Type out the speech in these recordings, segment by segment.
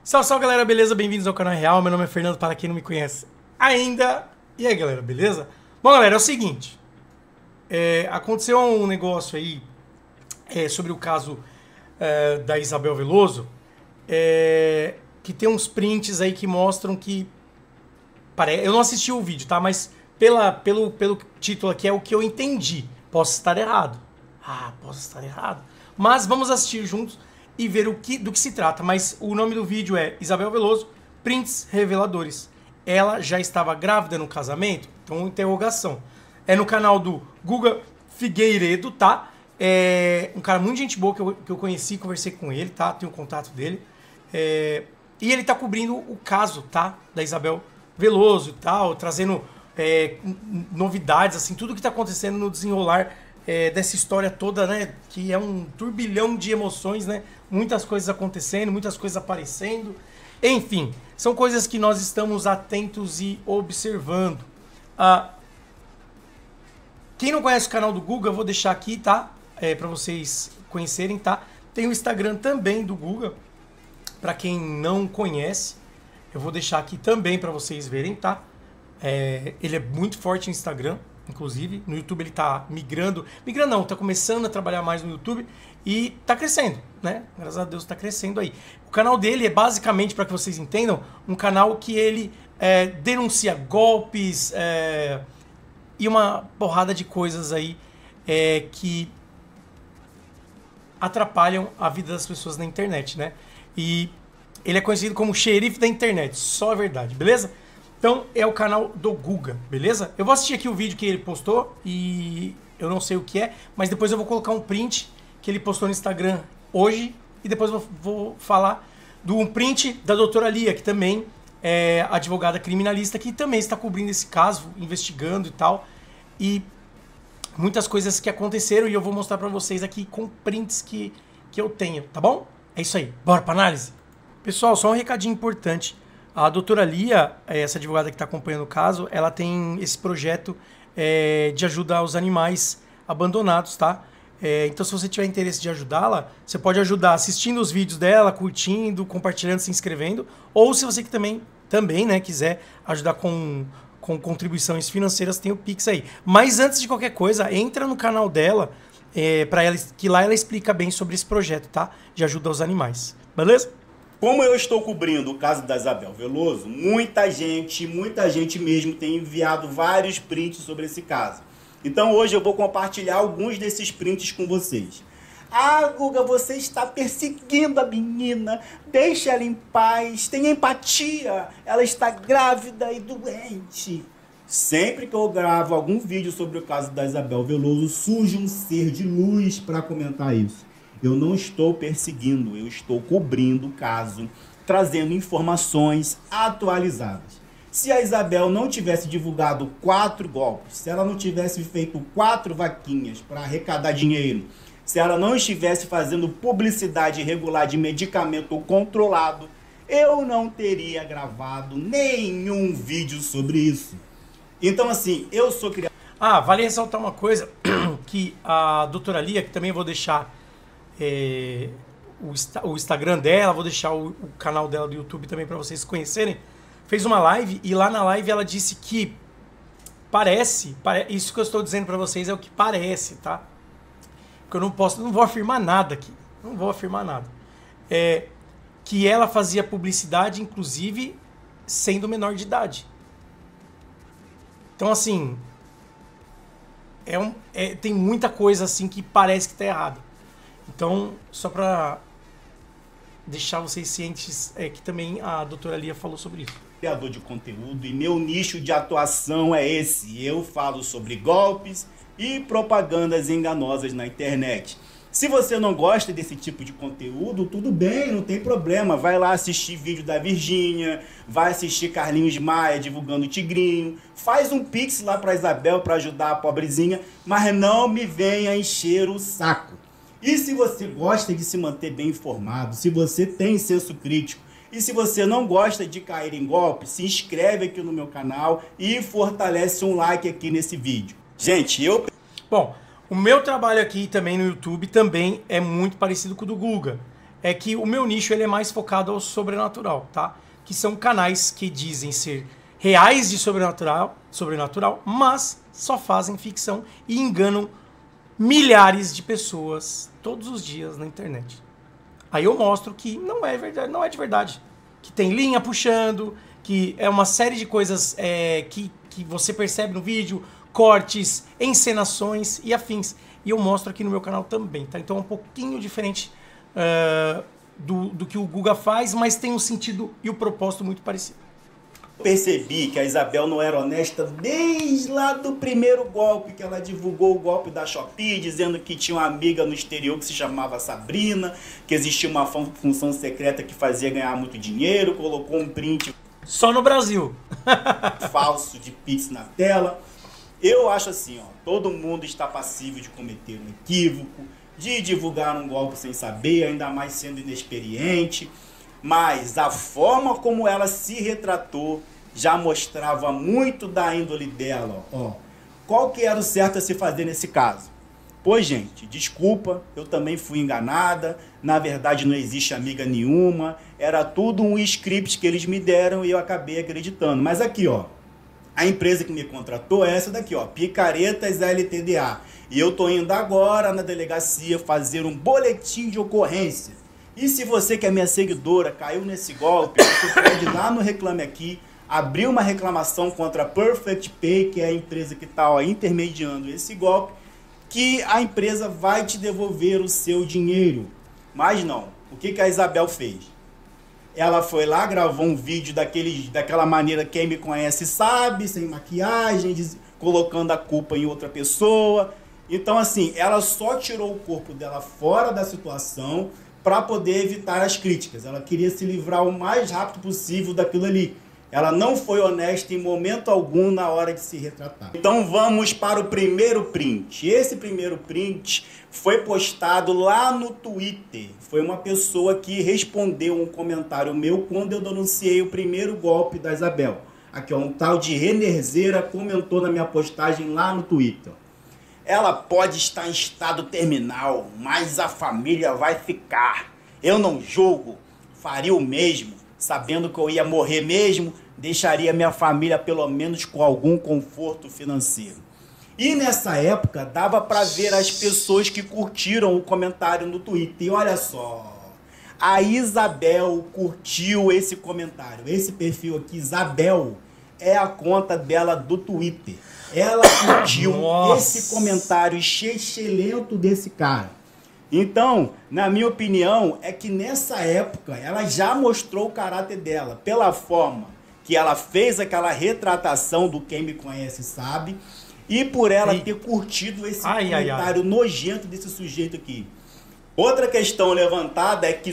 Salve, salve galera, beleza? Bem-vindos ao canal Real, meu nome é Fernando, para quem não me conhece ainda. E aí galera, beleza? Bom galera, é o seguinte, aconteceu um negócio aí sobre o caso da Isabel Veloso, que tem uns prints aí que mostram que, eu não assisti o vídeo, tá? Mas pelo título aqui é o que eu entendi. Posso estar errado. Posso estar errado. Mas vamos assistir juntos e ver do que se trata. Mas o nome do vídeo é Isabel Veloso, Prints Reveladores. Ela já estava grávida no casamento? Então, interrogação. É no canal do Guga Figueiredo, tá? É um cara muito gente boa que eu conheci, conversei com ele, tá? Tenho o contato dele. E ele tá cobrindo o caso, tá? Da Isabel Veloso e tal, trazendo novidades, assim, tudo que tá acontecendo no desenrolar dessa história toda, né? Que é um turbilhão de emoções, né? Muitas coisas acontecendo, muitas coisas aparecendo. Enfim, são coisas que nós estamos atentos e observando. Quem não conhece o canal do Guga, eu vou deixar aqui, tá? Pra vocês conhecerem, tá? Tem o Instagram também do Guga, pra quem não conhece. Eu vou deixar aqui também pra vocês verem, tá? Ele é muito forte no Instagram, inclusive. No YouTube ele tá migrando. Migrando não, tá começando a trabalhar mais no YouTube e tá crescendo, né? Graças a Deus tá crescendo aí. O canal dele é basicamente, para que vocês entendam, um canal que ele denuncia golpes e uma porrada de coisas aí que atrapalham a vida das pessoas na internet, né? E ele é conhecido como xerife da internet, só a verdade, beleza? Então é o canal do Guga, beleza? Eu vou assistir aqui o vídeo que ele postou e eu não sei o que é, mas depois eu vou colocar um print que ele postou no Instagram hoje e depois eu vou falar de um print da doutora Lia, que também é advogada criminalista, que também está cobrindo esse caso, investigando e tal. E muitas coisas que aconteceram e eu vou mostrar pra vocês aqui com prints que eu tenho, tá bom? É isso aí, bora pra análise? Pessoal, só um recadinho importante. A doutora Lia, essa advogada que está acompanhando o caso, ela tem esse projeto de ajuda aos animais abandonados, tá? Então, se você tiver interesse de ajudá-la, você pode ajudar assistindo os vídeos dela, curtindo, compartilhando, se inscrevendo. Ou se você que também né, quiser ajudar com contribuições financeiras, tem o Pix aí. Mas antes de qualquer coisa, entra no canal dela, para ela, que lá ela explica bem sobre esse projeto, tá? De ajuda aos animais. Beleza? Como eu estou cobrindo o caso da Isabel Veloso, muita gente mesmo tem enviado vários prints sobre esse caso. Então hoje eu vou compartilhar alguns desses prints com vocês. Guga, você está perseguindo a menina, deixa ela em paz, tenha empatia, ela está grávida e doente. Sempre que eu gravo algum vídeo sobre o caso da Isabel Veloso, surge um ser de luz para comentar isso. Eu não estou perseguindo, eu estou cobrindo o caso, trazendo informações atualizadas. Se a Isabel não tivesse divulgado 4 golpes, se ela não tivesse feito 4 vaquinhas para arrecadar dinheiro, se ela não estivesse fazendo publicidade irregular de medicamento controlado, eu não teria gravado nenhum vídeo sobre isso. Então, assim, eu sou criador... Vale ressaltar uma coisa, que a doutora Lia, que também vou deixar o Instagram dela, vou deixar o canal dela do YouTube também para vocês conhecerem, fez uma live e lá na live ela disse que parece isso que eu estou dizendo para vocês é o que parece, tá? Porque eu não vou afirmar nada aqui, não vou afirmar nada. Que ela fazia publicidade, inclusive, sendo menor de idade. Então, assim, tem muita coisa assim que parece que tá errada. Então, só para deixar vocês cientes que também a doutora Lia falou sobre isso. Criador de conteúdo e meu nicho de atuação é esse. Eu falo sobre golpes e propagandas enganosas na internet. Se você não gosta desse tipo de conteúdo, tudo bem, não tem problema. Vai lá assistir vídeo da Virgínia, vai assistir Carlinhos Maia divulgando o Tigrinho, faz um pix lá para Isabel para ajudar a pobrezinha, mas não me venha encher o saco. E se você gosta de se manter bem informado, se você tem senso crítico, e se você não gosta de cair em golpe, se inscreve aqui no meu canal e fortalece um like aqui nesse vídeo. Gente, Bom, o meu trabalho aqui também no YouTube também é muito parecido com o do Guga. é que o meu nicho ele é mais focado ao sobrenatural, tá? Que são canais que dizem ser reais de sobrenatural, mas só fazem ficção e enganam milhares de pessoas todos os dias na internet. Aí eu mostro que não é verdade, não é de verdade. Que tem linha puxando, que é uma série de coisas que você percebe no vídeo, cortes, encenações e afins. E eu mostro aqui no meu canal também, tá? Então é um pouquinho diferente do que o Guga faz, mas tem um sentido e o propósito muito parecido. Percebi que a Isabel não era honesta desde lá do primeiro golpe, que ela divulgou o golpe da Shopee, dizendo que tinha uma amiga no exterior que se chamava Sabrina, que existia uma função secreta que fazia ganhar muito dinheiro, colocou um print só no Brasil falso de Pix na tela. Eu acho assim, ó, todo mundo está passível de cometer um equívoco, de divulgar um golpe sem saber, ainda mais sendo inexperiente. Mas a forma como ela se retratou já mostrava muito da índole dela. Ó. Qual que era o certo a se fazer nesse caso? Pois, gente, desculpa, eu também fui enganada. Na verdade, não existe amiga nenhuma. Era tudo um script que eles me deram e eu acabei acreditando. Mas aqui, ó, a empresa que me contratou é essa daqui, ó, Picaretas LTDA. E eu tô indo agora na delegacia fazer um boletim de ocorrência. E se você que é minha seguidora caiu nesse golpe, você pode ir lá no Reclame Aqui, abrir uma reclamação contra a Perfect Pay, que é a empresa que está intermediando esse golpe, que a empresa vai te devolver o seu dinheiro. Mas não, o que a Isabel fez? Ela foi lá, gravou um vídeo daquela maneira, quem me conhece sabe, sem maquiagem, colocando a culpa em outra pessoa. Então assim, ela só tirou o corpo dela fora da situação para poder evitar as críticas. Ela queria se livrar o mais rápido possível daquilo ali. Ela não foi honesta em momento algum na hora de se retratar. Então vamos para o primeiro print. Esse primeiro print foi postado lá no Twitter. Foi uma pessoa que respondeu um comentário meu quando eu denunciei o primeiro golpe da Isabel. Aqui, ó, um tal de Renerzeira comentou na minha postagem lá no Twitter. Ela pode estar em estado terminal, mas a família vai ficar. Eu não julgo, faria o mesmo, sabendo que eu ia morrer mesmo, deixaria minha família pelo menos com algum conforto financeiro. E nessa época dava para ver as pessoas que curtiram o comentário no Twitter. E olha só, a Isabel curtiu esse comentário. Esse perfil aqui, Isabel, é a conta dela do Twitter. Ela curtiu esse comentário excelente desse cara. Então, na minha opinião, é que nessa época ela já mostrou o caráter dela, pela forma que ela fez aquela retratação do quem me conhece sabe, e por ela ter curtido esse comentário nojento desse sujeito aqui. Outra questão levantada é que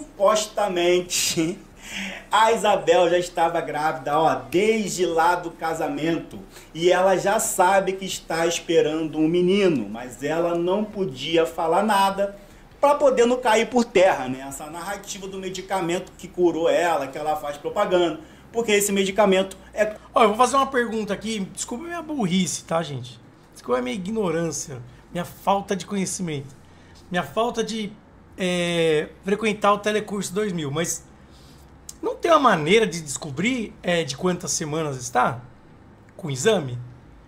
supostamente a Isabel já estava grávida, ó, desde lá do casamento. E ela já sabe que está esperando um menino, mas ela não podia falar nada para poder não cair por terra, né? Essa narrativa do medicamento que curou ela, que ela faz propaganda. Porque esse medicamento é... Ó, eu vou fazer uma pergunta aqui. Desculpa a minha burrice, tá, gente? Desculpa a minha ignorância, minha falta de conhecimento, minha falta de frequentar o Telecurso 2000, mas... Não tem uma maneira de descobrir de quantas semanas está com o exame?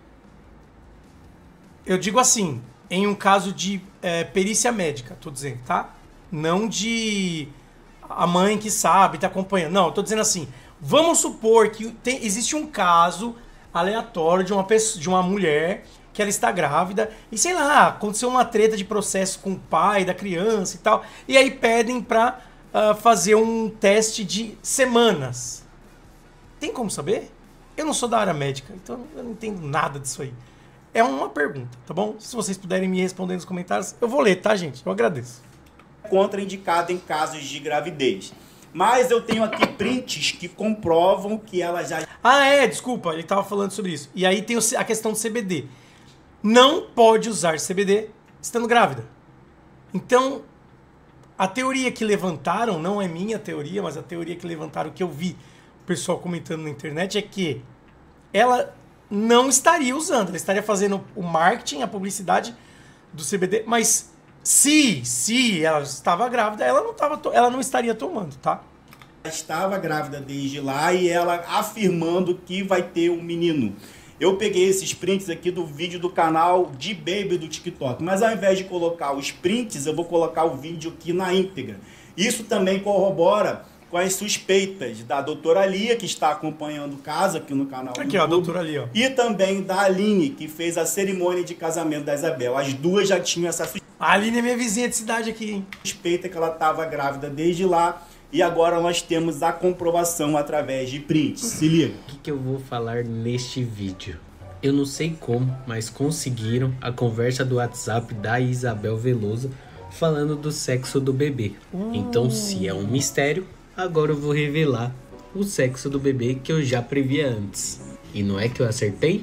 Eu digo assim, em um caso de perícia médica, tô dizendo, tá? Não de a mãe que sabe, tá acompanhando. Não, eu tô dizendo assim, vamos supor que existe um caso aleatório de uma mulher que ela está grávida e, sei lá, aconteceu uma treta de processo com o pai da criança e tal, e aí pedem pra... fazer um teste de semanas. Tem como saber? Eu não sou da área médica, então eu não entendo nada disso aí. É uma pergunta, tá bom? Se vocês puderem me responder nos comentários, eu vou ler, tá, gente? Eu agradeço. Contraindicado em casos de gravidez. Mas eu tenho aqui prints que comprovam que ela já... Desculpa, ele tava falando sobre isso. E aí tem a questão do CBD. Não pode usar CBD estando grávida. Então... A teoria que levantaram, não é minha teoria, mas a teoria que levantaram, que eu vi o pessoal comentando na internet, é que ela não estaria usando, ela estaria fazendo o marketing, a publicidade do CBD, mas Se ela estava grávida, ela não estaria tomando, tá? Ela estava grávida desde lá e ela afirmando que vai ter um menino. Eu peguei esses prints aqui do vídeo do canal de Baby do TikTok, mas ao invés de colocar os prints, eu vou colocar o vídeo aqui na íntegra. Isso também corrobora com as suspeitas da doutora Lia, que está acompanhando o caso aqui no canal do Aqui, ó, a doutora Lia, ó. E também da Aline, que fez a cerimônia de casamento da Isabel. As duas já tinham essa A Aline é minha vizinha de cidade aqui, hein? suspeita que ela estava grávida desde lá. E agora nós temos a comprovação através de prints. Se liga. O que eu vou falar neste vídeo? Eu não sei como, mas conseguiram a conversa do WhatsApp da Isabel Veloso falando do sexo do bebê. Então, se é um mistério, agora eu vou revelar o sexo do bebê que eu já previa antes. E não é que eu acertei?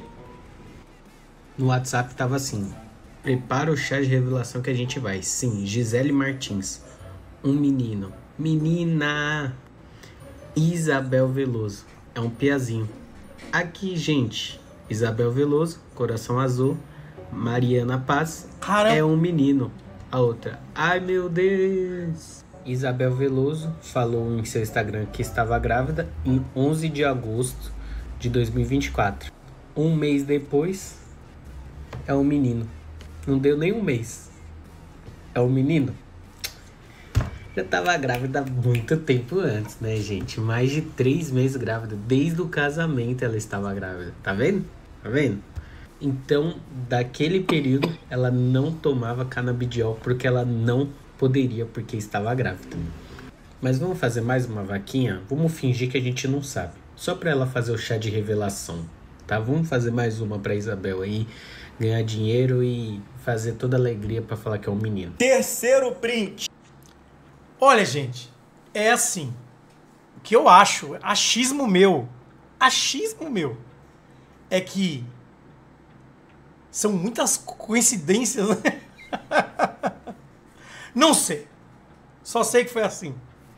No WhatsApp tava assim: prepara o chá de revelação que a gente vai. Sim, Gisele Martins. Um menino. Menina! Isabel Veloso. É um piazinho. Aqui, gente. Isabel Veloso, coração azul. Mariana Paz. Caramba. É um menino. A outra. Ai, meu Deus! Isabel Veloso falou em seu Instagram que estava grávida em 11 de agosto de 2024. Um mês depois, é um menino. Não deu nem um mês. É um menino. Já tava grávida há muito tempo antes, né, gente? Mais de 3 meses grávida. Desde o casamento ela estava grávida. Tá vendo? Tá vendo? Então, daquele período, ela não tomava canabidiol porque ela não poderia, porque estava grávida. Mas vamos fazer mais uma vaquinha? Vamos fingir que a gente não sabe. Só pra ela fazer o chá de revelação, tá? Vamos fazer mais uma pra Isabel aí, ganhar dinheiro e fazer toda a alegria pra falar que é um menino. Terceiro print. Olha, gente, é assim. O que eu acho, achismo meu, é que são muitas coincidências, né? Não sei. Só sei que foi assim.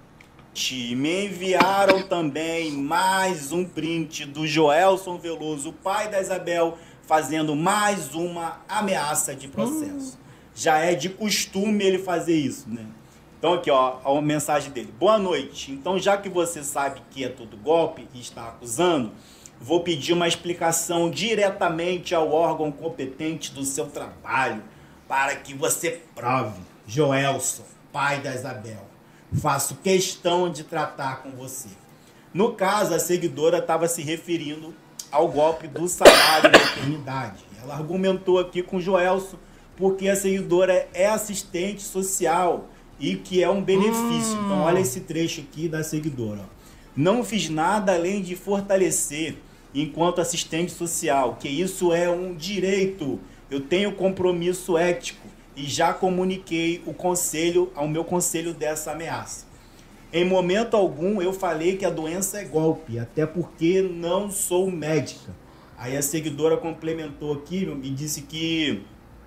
Me enviaram também mais um print do Joelson Veloso, pai da Isabel, fazendo mais uma ameaça de processo. Já é de costume ele fazer isso, né? Então aqui, ó, a mensagem dele. Boa noite. Então, já que você sabe que é tudo golpe e está acusando, vou pedir uma explicação diretamente ao órgão competente do seu trabalho para que você prove. Joelson, pai da Isabel, faço questão de tratar com você. No caso, a seguidora estava se referindo ao golpe do salário da maternidade. Ela argumentou aqui com o Joelson porque a seguidora é assistente social e que é um benefício. Então olha esse trecho aqui da seguidora. Não fiz nada além de fortalecer enquanto assistente social, que isso é um direito. Eu tenho compromisso ético e já comuniquei ao meu conselho dessa ameaça. Em momento algum eu falei que a doença é golpe, até porque não sou médica. Aí a seguidora complementou aqui e disse que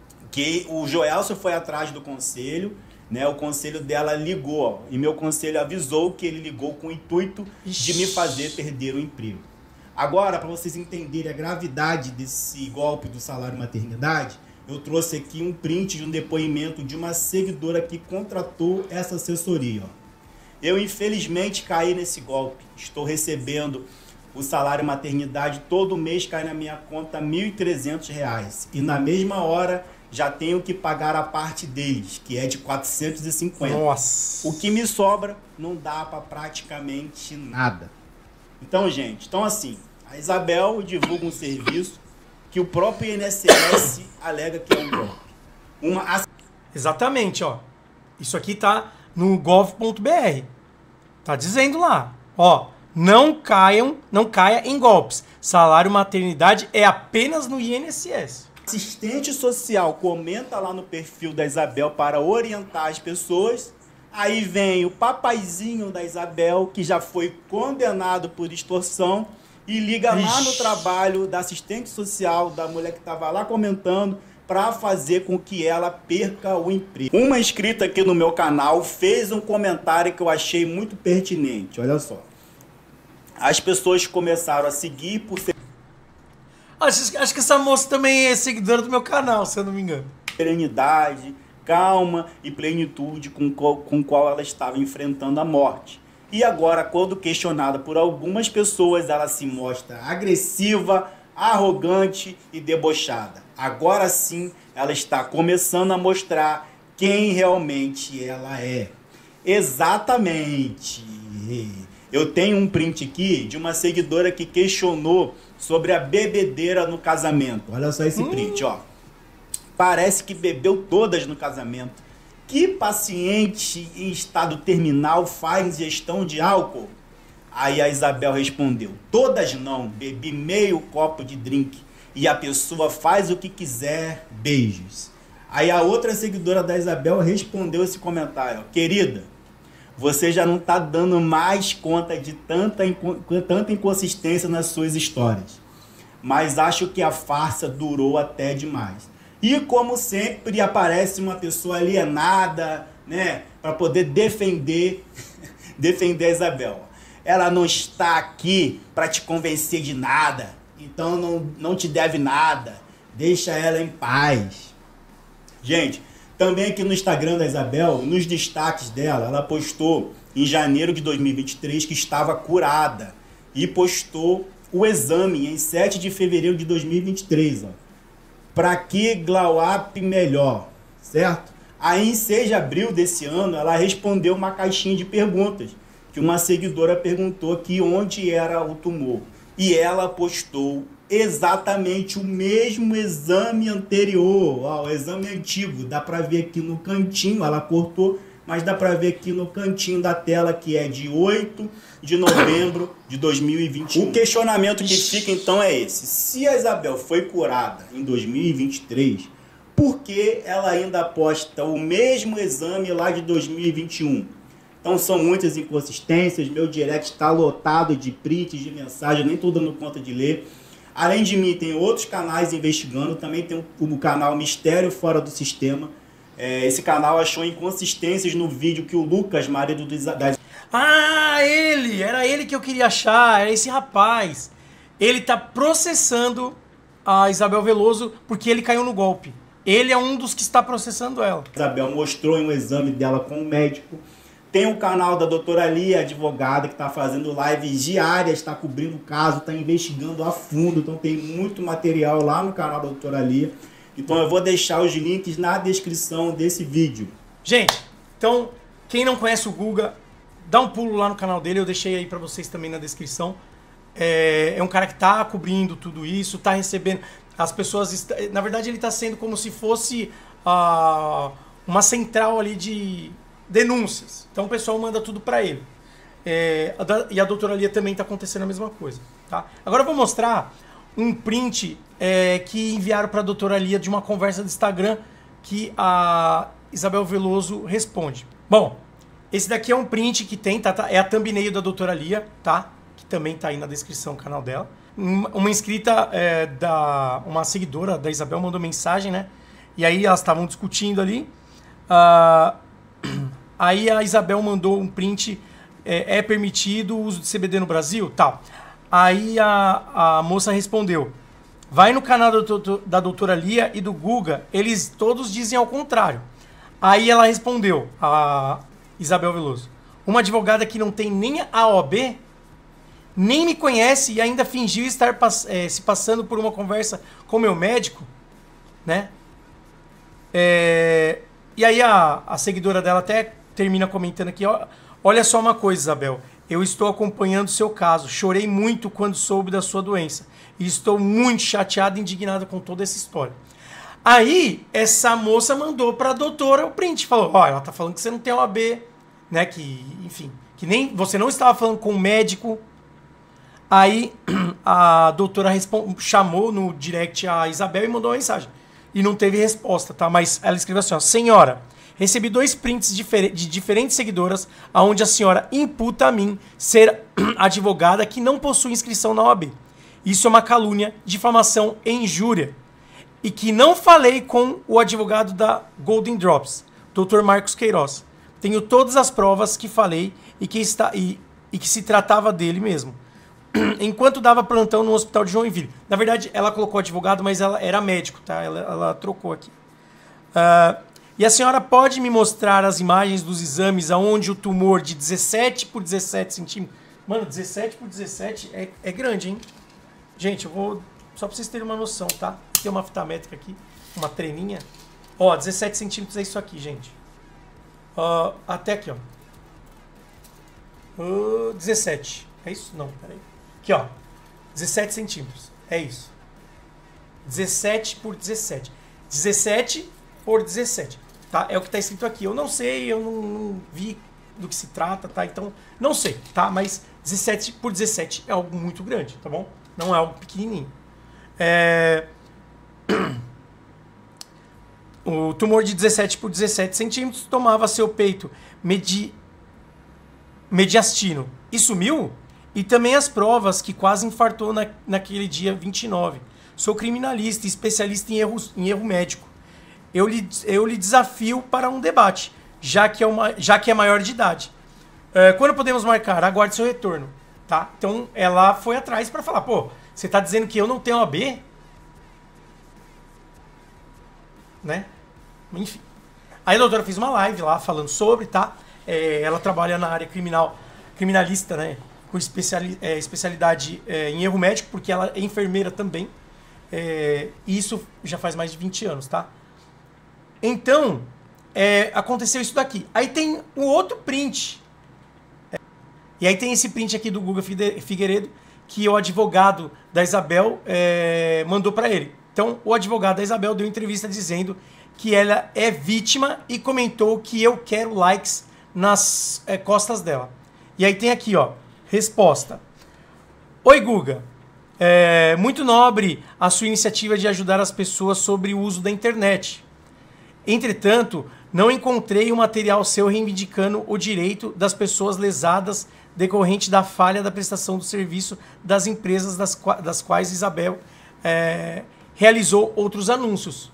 o Joelson foi atrás do conselho, né? O conselho dela ligou, ó, e meu conselho avisou que ele ligou com o intuito de me fazer perder o emprego. Agora, para vocês entenderem a gravidade desse golpe do salário maternidade, eu trouxe aqui um print de um depoimento de uma seguidora que contratou essa assessoria. Ó. Eu, infelizmente, caí nesse golpe. Estou recebendo o salário maternidade, todo mês cai na minha conta R$ 1.300. E na mesma hora já tenho que pagar a parte deles, que é de 450. Nossa. O que me sobra não dá para praticamente nada. Então, gente, assim, a Isabel divulga um serviço que o próprio INSS alega que é um golpe. Exatamente, ó. Isso aqui tá no gov.br. Tá dizendo lá, ó, não caia em golpes. Salário maternidade é apenas no INSS. Assistente social comenta lá no perfil da Isabel para orientar as pessoas. Aí vem o papaizinho da Isabel, que já foi condenado por extorsão, e liga lá no trabalho da assistente social, da mulher que estava lá comentando, para fazer com que ela perca o emprego. Uma inscrita aqui no meu canal fez um comentário que eu achei muito pertinente. Olha só. As pessoas começaram a seguir por ser... Acho que essa moça também é seguidora do meu canal, se eu não me engano. serenidade, calma e plenitude com qual ela estava enfrentando a morte. E agora, quando questionada por algumas pessoas, ela se mostra agressiva, arrogante e debochada. Agora sim, ela está começando a mostrar quem realmente ela é. Exatamente. Eu tenho um print aqui de uma seguidora que questionou sobre a bebedeira no casamento. Olha só esse print, ó. Parece que bebeu todas no casamento. Que paciente em estado terminal faz ingestão de álcool? Aí a Isabel respondeu: todas não, bebi meio copo de drink. E a pessoa faz o que quiser, beijos. Aí a outra seguidora da Isabel respondeu esse comentário: querida, você já não está dando mais conta de tanta inconsistência nas suas histórias. Mas acho que a farsa durou até demais. E como sempre aparece uma pessoa alienada, né, para poder defender a Isabel. Ela não está aqui para te convencer de nada, então não te deve nada. Deixa ela em paz. Gente, também aqui no Instagram da Isabel, nos destaques dela, ela postou em janeiro de 2023 que estava curada e postou o exame em 7 de fevereiro de 2023, ó. Para que Glauap melhor, certo? Aí em 6 de abril desse ano, ela respondeu uma caixinha de perguntas, que uma seguidora perguntou aqui onde era o tumor. E ela postou exatamente o mesmo exame anterior, ó, o exame antigo. Dá para ver aqui no cantinho, ela cortou, mas dá para ver aqui no cantinho da tela que é de 8 de novembro de 2021. O questionamento que fica então é esse: se a Isabel foi curada em 2023, por que ela ainda posta o mesmo exame lá de 2021? Então são muitas inconsistências, meu direct está lotado de prints, de mensagens, nem estou dando conta de ler. Além de mim, tem outros canais investigando, também tem o canal Mistério Fora do Sistema. Esse canal achou inconsistências no vídeo que o Lucas, marido da... Ah, era ele que eu queria achar, era esse rapaz. Ele tá processando a Isabel Veloso porque ele caiu no golpe. Ele é um dos que está processando ela. Isabel mostrou em um exame dela com um médico. Tem o canal da doutora Lia, advogada, que está fazendo lives diárias, está cobrindo o caso, está investigando a fundo. Então tem muito material lá no canal da doutora Lia. Então eu vou deixar os links na descrição desse vídeo. Gente, então quem não conhece o Guga, dá um pulo lá no canal dele, eu deixei aí pra vocês também na descrição. É um cara que tá cobrindo tudo isso, tá recebendo... As pessoas... Na verdade ele tá sendo como se fosse uma central ali de denúncias. Então o pessoal manda tudo pra ele. E a doutora Lia também tá acontecendo a mesma coisa. Tá? Agora eu vou mostrar um print que enviaram pra doutora Lia de uma conversa do Instagram que a Isabel Veloso responde. Bom, esse daqui é um print que tem, tá? É a thumbnail da doutora Lia, tá? Que também tá aí na descrição do canal dela. Uma inscrita, uma seguidora da Isabel mandou mensagem, né? E aí elas estavam discutindo ali. Aí a Isabel mandou um print, é permitido o uso de CBD no Brasil? Tal. Aí a moça respondeu: vai no canal da doutora Lia e do Guga, eles todos dizem ao contrário. Aí ela respondeu, a Isabel Veloso: uma advogada que não tem nem a OAB, nem me conhece e ainda fingiu estar se passando por uma conversa com meu médico, né? E aí a seguidora dela até termina comentando aqui: olha só uma coisa, Isabel, eu estou acompanhando o seu caso, chorei muito quando soube da sua doença e estou muito chateada e indignada com toda essa história. Aí essa moça mandou para a doutora o print, falou: ó, ela tá falando que você não tem OAB, né, que, enfim, que nem você não estava falando com o médico. Aí a doutora chamou no direct a Isabel e mandou uma mensagem. E não teve resposta, tá? Mas ela escreveu assim, ó: senhora, recebi 2 prints de diferentes seguidoras onde a senhora imputa a mim ser advogada que não possui inscrição na OAB. Isso é uma calúnia, difamação e injúria. E que não falei com o advogado da Golden Drops, Dr. Marcos Queiroz. Tenho todas as provas que falei e que se tratava dele mesmo. Enquanto dava plantão no hospital de Joinville. Na verdade, ela colocou advogado, mas ela era médico, tá? Ela trocou aqui. E a senhora pode me mostrar as imagens dos exames onde o tumor de 17 por 17 centímetros... Mano, 17 por 17 é grande, hein? Gente, eu vou... Só pra vocês terem uma noção, tá? Tem uma fita métrica aqui, uma treninha. Ó, 17 centímetros é isso aqui, gente. Até aqui, ó. 17. É isso? Não, peraí. Aqui, ó. 17 centímetros. É isso. 17 por 17. 17 por 17. Tá? É o que tá escrito aqui. Eu não sei, eu não vi do que se trata, tá? Então, não sei, tá? Mas 17 por 17 é algo muito grande, tá bom? Não é algo pequenininho. O tumor de 17 por 17 centímetros tomava seu peito mediastino e sumiu? E também as provas que quase infartou naquele dia 29. Sou criminalista e especialista em erro médico. Eu lhe desafio para um debate, já que é maior de idade. Quando podemos marcar? Aguarde seu retorno. Tá? Então ela foi atrás para falar, pô, você está dizendo que eu não tenho OAB? Né? Enfim. Aí a doutora fez uma live lá falando sobre, tá? Ela trabalha na área criminalista, né? Com especialidade em erro médico, porque ela é enfermeira também. E isso já faz mais de 20 anos, tá? Então, aconteceu isso daqui. Aí tem o outro print. E aí tem esse print aqui do Guga Figueiredo, que o advogado da Isabel mandou para ele. Então, o advogado da Isabel deu entrevista dizendo que ela é vítima e comentou que eu quero likes nas costas dela. E aí tem aqui, ó, resposta. Oi, Guga. Muito nobre a sua iniciativa de ajudar as pessoas sobre o uso da internet. Entretanto, não encontrei um material seu reivindicando o direito das pessoas lesadas decorrente da falha da prestação do serviço das empresas das quais Isabel realizou outros anúncios.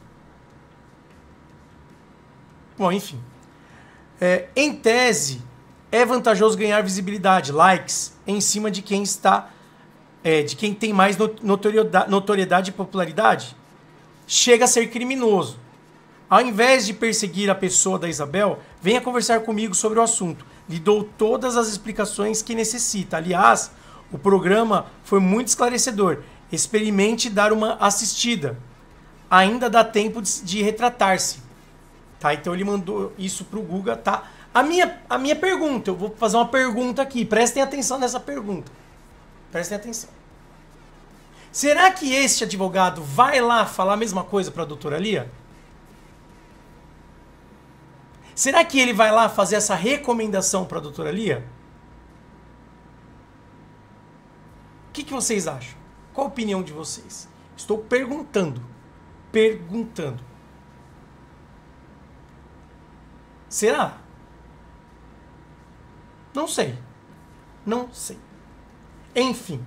Bom, enfim. Em tese, é vantajoso ganhar visibilidade, likes, em cima de quem de quem tem mais notoriedade e popularidade. Chega a ser criminoso. Ao invés de perseguir a pessoa da Isabel, venha conversar comigo sobre o assunto. Lhe dou todas as explicações que necessita. Aliás, o programa foi muito esclarecedor. Experimente dar uma assistida. Ainda dá tempo de retratar-se. Tá? Então ele mandou isso pro Guga, tá? A minha pergunta, eu vou fazer uma pergunta aqui. Prestem atenção nessa pergunta. Prestem atenção. Será que este advogado vai lá falar a mesma coisa para a doutora Lia? Será que ele vai lá fazer essa recomendação para a doutora Lia? O que vocês acham? Qual a opinião de vocês? Estou perguntando. Perguntando. Será? Não sei. Não sei. Enfim.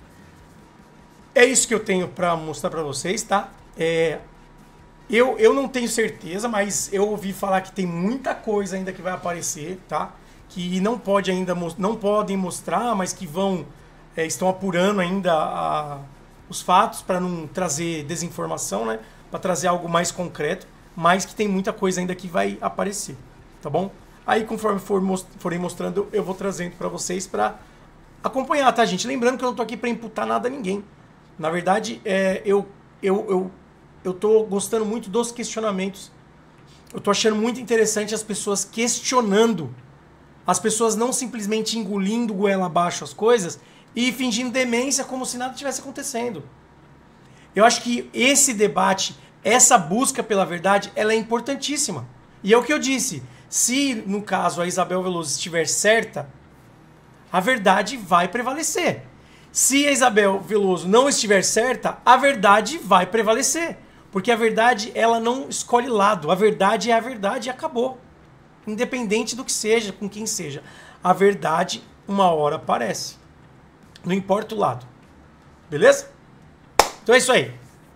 É isso que eu tenho para mostrar para vocês, tá? Eu não tenho certeza, mas eu ouvi falar que tem muita coisa ainda que vai aparecer, tá? Que não podem mostrar, mas que estão apurando ainda os fatos para não trazer desinformação, né? Para trazer algo mais concreto, mas que tem muita coisa ainda que vai aparecer, tá bom? Aí conforme forem mostrando, eu vou trazendo para vocês para acompanhar, tá, gente? Lembrando que eu não tô aqui para imputar nada a ninguém. Na verdade, eu tô gostando muito dos questionamentos. Eu tô achando muito interessante as pessoas questionando. As pessoas não simplesmente engolindo goela abaixo as coisas e fingindo demência como se nada tivesse acontecendo. Eu acho que esse debate, essa busca pela verdade, ela é importantíssima. E é o que eu disse. Se, no caso, a Isabel Veloso estiver certa, a verdade vai prevalecer. Se a Isabel Veloso não estiver certa, a verdade vai prevalecer. Porque a verdade, ela não escolhe lado. A verdade é a verdade e acabou. Independente do que seja, com quem seja. A verdade, uma hora aparece. Não importa o lado. Beleza? Então é isso aí.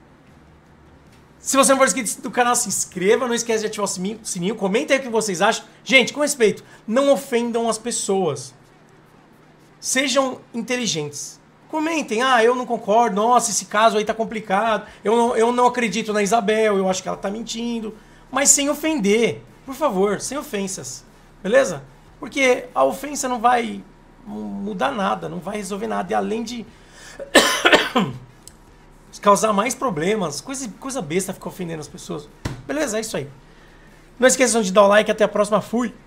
Se você não for inscrito do canal, se inscreva. Não esquece de ativar o sininho. Comenta aí o que vocês acham. Gente, com respeito, não ofendam as pessoas. Sejam inteligentes. Comentem, eu não concordo, nossa, esse caso aí tá complicado, eu não acredito na Isabel, eu acho que ela tá mentindo. mas sem ofender. Por favor, sem ofensas. Beleza? Porque a ofensa não vai mudar nada, não vai resolver nada. E além de causar mais problemas, coisa besta ficar ofendendo as pessoas. Beleza? É isso aí. Não esqueçam de dar o like. Até a próxima. Fui!